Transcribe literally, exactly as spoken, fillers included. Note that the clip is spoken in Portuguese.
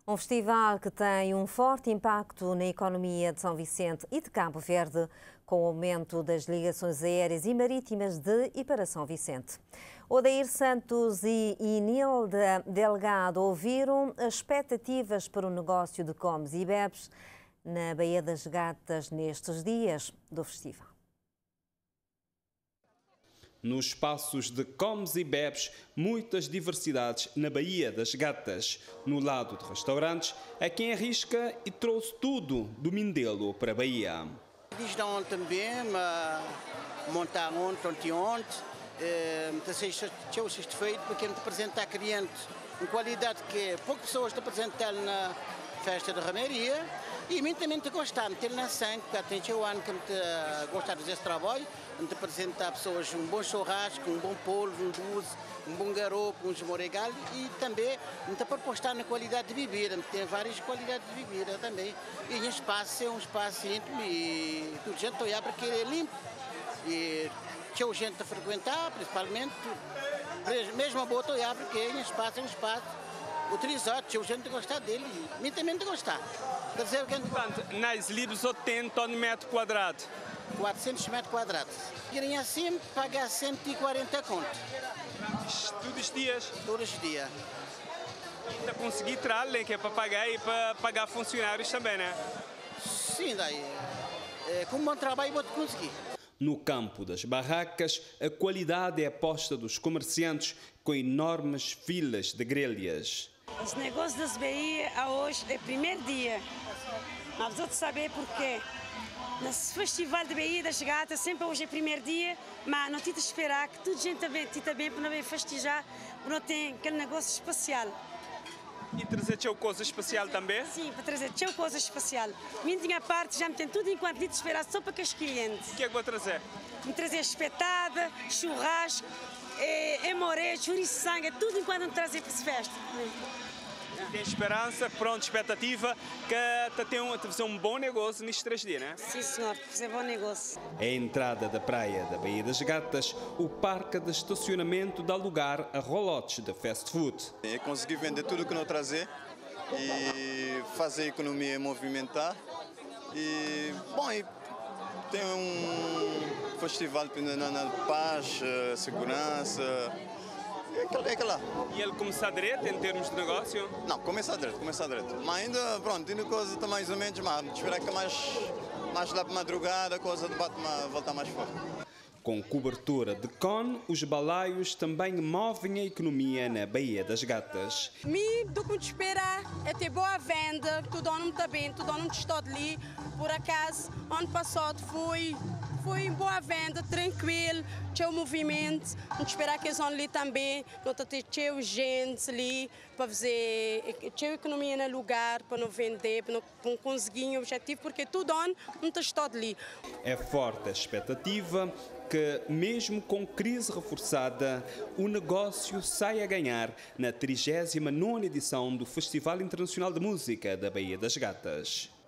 Um festival que tem um forte impacto na economia de São Vicente e de Cabo Verde, com o aumento das ligações aéreas e marítimas de e para São Vicente. Odair Santos e Inilda Delgado ouviram as expectativas para o negócio de comes e bebes na Baía das Gatas nestes dias do festival. Nos espaços de comes e bebes, muitas diversidades na Baía das Gatas. No lado de restaurantes, há quem arrisca e trouxe tudo do Mindelo para a Bahia. Desde ontem mesmo, montar ontem, ontem, ontem, tinha o sexto-feito, porque me apresentar clientes em qualidade que poucas pessoas te apresentaram na festa de Rameria. E mim também te gostar, meter na sangue, porque tem um ano que me gostar de fazer esse trabalho, de apresentar pessoas um bom churrasco, um bom polvo, um doce, um bom garopo, um esmoregal e também me propostar na qualidade de bebida, me tem várias qualidades de bebida também. E o espaço é um espaço íntimo e tudo gente olhar porque ele é limpo. E tinha gente a frequentar, principalmente, mesmo a boa olhar porque o espaço é um espaço utilizado, tinha gente a gostar dele e mim também de gostar. Quer dizer, que Portanto, nas livres oitenta metros quadrados. quatrocentos metros quadrados. Querem assim pagar cento e quarenta conto. Todos os dias? Todos os dias. E para conseguir tralha, que é para pagar e para pagar funcionários também, né? Sim, daí. É, com um bom trabalho vou conseguir. No campo das barracas, a qualidade é a aposta dos comerciantes com enormes filas de grelhas. Os negócios das Bahia hoje é o primeiro dia. Mas vou saber porquê. Nesse festival de Baía das Gatas, sempre hoje é o primeiro dia, mas não te esperar que toda a gente também está bem para não vir festejar, porque não tem aquele negócio especial. E trazer teu coisa especial também? Sim, para trazer teu coisa especial. Minha parte já me tem tudo enquanto te esperar só para que os clientes. O que é que vou trazer? Me trazer espetada, churrasco, é, é moré, chouriço, sangue, tudo enquanto me trazer para essa festa. Tem esperança, pronto, expectativa que está a fazer um bom negócio nestes três dias, né? Sim, senhor, fazer bom negócio. A entrada da praia da Baía das Gatas, o parque de estacionamento dá lugar a rolotes de fast food. É conseguir vender tudo que não trazer e fazer a economia movimentar. E, bom, e tem um festival na, na paz, segurança. É aquela. E ele começar direto em termos de negócio? Não, começa direto, começa direto. Mas ainda, pronto, ainda coisa está mais ou menos, mas esperar que mais, mais lá para madrugada a coisa bate, voltar mais forte. Com cobertura de cone, os balaios também movem a economia na Baía das Gatas. Me do que esperar é ter boa venda, tudo não está bem, tudo não está ali. Por acaso, ano passado fui. Foi em boa venda, tranquilo, tinha o movimento, não esperar que eles ali também, não ter gente ali para fazer, tinha economia no lugar para não vender, para não conseguir o objetivo, porque tudo não está ali. É forte a expectativa que, mesmo com crise reforçada, o negócio sai a ganhar na trigésima nona edição do Festival Internacional de Música da Baía das Gatas.